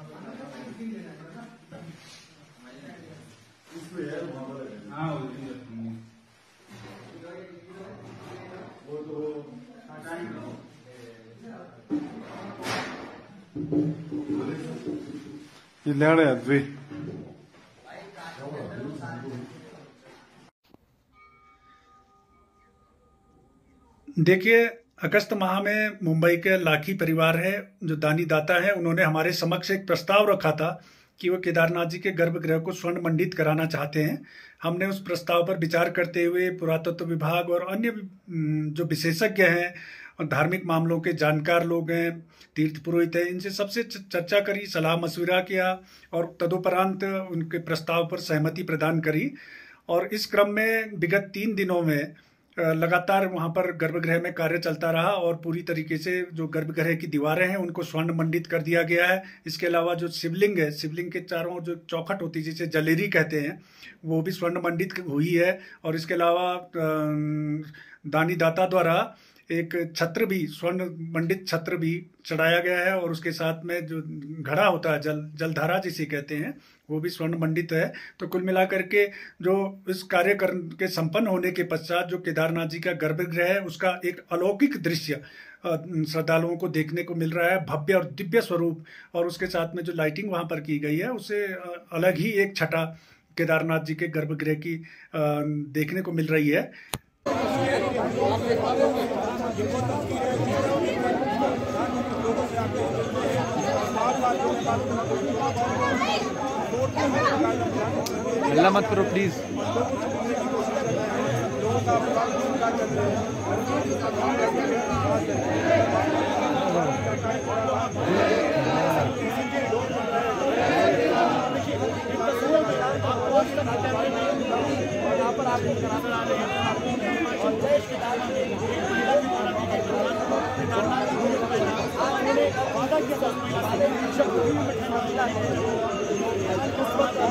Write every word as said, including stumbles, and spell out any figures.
हाँ वो तो ये लड़ है द्वे देखिए, अगस्त माह में मुंबई के लाखी परिवार है जो दानी दाता है, उन्होंने हमारे समक्ष एक प्रस्ताव रखा था कि वो केदारनाथ जी के गर्भगृह को स्वर्ण मंडित कराना चाहते हैं। हमने उस प्रस्ताव पर विचार करते हुए पुरातत्व विभाग और अन्य जो विशेषज्ञ हैं और धार्मिक मामलों के जानकार लोग हैं, तीर्थ पुरोहित हैं, इनसे सबसे चर्चा करी, सलाह मशविरा किया और तदुपरांत उनके प्रस्ताव पर सहमति प्रदान करी। और इस क्रम में विगत तीन दिनों में लगातार वहाँ पर गर्भगृह में कार्य चलता रहा और पूरी तरीके से जो गर्भगृह की दीवारें हैं उनको स्वर्ण मंडित कर दिया गया है। इसके अलावा जो शिवलिंग है, शिवलिंग के चारों जो चौखट होती है जिसे जलेरी कहते हैं, वो भी स्वर्ण मंडित हुई है। और इसके अलावा दानी दाता द्वारा एक छत्र भी, स्वर्ण मंडित छत्र भी चढ़ाया गया है और उसके साथ में जो घड़ा होता है, जल जलधारा जिसे कहते हैं, वो भी स्वर्ण मंडित है। तो कुल मिलाकर के जो इस कार्यक्रम के संपन्न होने के पश्चात जो केदारनाथ जी का गर्भगृह है उसका एक अलौकिक दृश्य श्रद्धालुओं को देखने को मिल रहा है, भव्य और दिव्य स्वरूप। और उसके साथ में जो लाइटिंग वहाँ पर की गई है उससे अलग ही एक छटा केदारनाथ जी के गर्भगृह की देखने को मिल रही है। हल्ला मत करो प्लीज। और